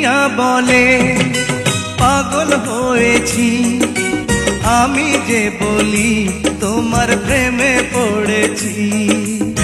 দুনিয়া বলে পাগল হয়েছি, আমি যে বলি তোমার প্রেমে পড়েছি।